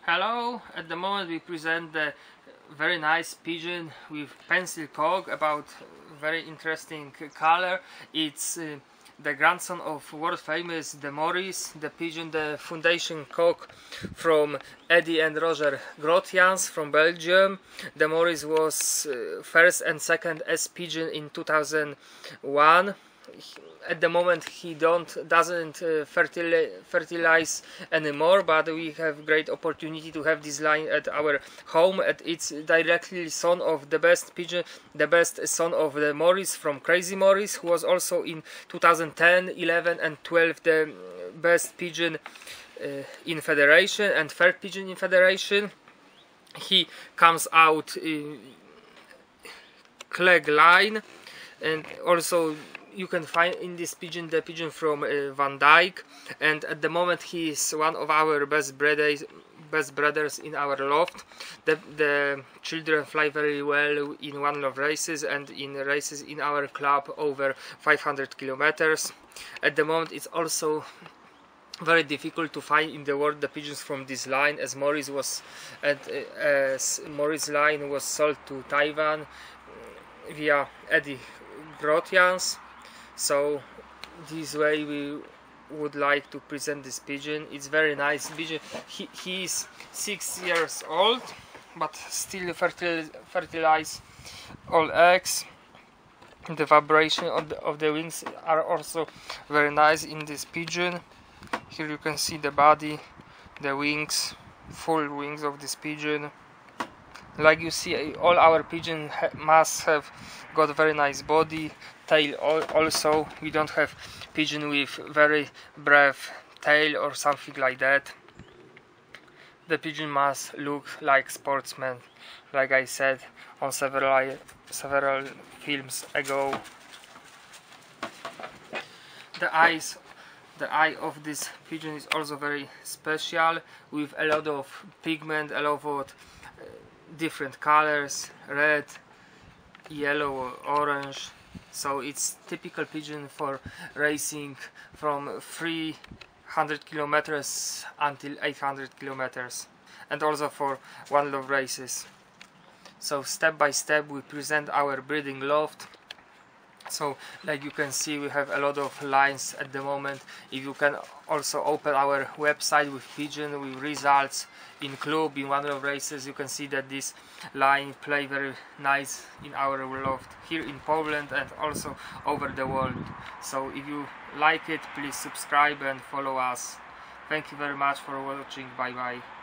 Hello, at the moment we present the very nice pigeon with pencil cock, about very interesting color. It's the grandson of world famous De Moris, the pigeon, the foundation cock from Eddie and Roger Grotians from Belgium. De Moris was first and second as pigeon in 2001. At the moment he doesn't fertilize anymore, but we have great opportunity to have this line at our home, and it's directly son of the best pigeon, the best son of the Morris from Crazy Morris, who was also in 2010, 11 and 12 the best pigeon in federation and third pigeon in federation. He comes out Clegg line, and also you can find in this pigeon the pigeon from Van Dyke, and at the moment he is one of our best brothers in our loft. The children fly very well in One Love races and in races in our club over 500 kilometers. At the moment it's also very difficult to find in the world the pigeons from this line, as Morris line was sold to Taiwan via Eddie Grotians. So this way we would like to present this pigeon. It's very nice pigeon. He is 6 years old, but still fertilize all eggs. The vibration of the wings are also very nice in this pigeon. Here you can see the body, the wings, full wings of this pigeon. Like you see, all our pigeons must have got very nice body, tail also. We don't have pigeon with very brave tail or something like that. The pigeon must look like sportsman, like I said on several films ago. The eye of this pigeon is also very special, with a lot of pigment, a lot of different colors, red, yellow or orange. So it's typical pigeon for racing from 300 kilometers until 800 kilometers, and also for One Love races. So step by step we present our breeding loft. So like you can see, we have a lot of lines at the moment. If you can also open our website with pigeon, with results in club, in One Love races, you can see that this line play very nice in our loft here in Poland and also over the world. So if you like it, please subscribe and follow us. Thank you very much for watching. Bye bye.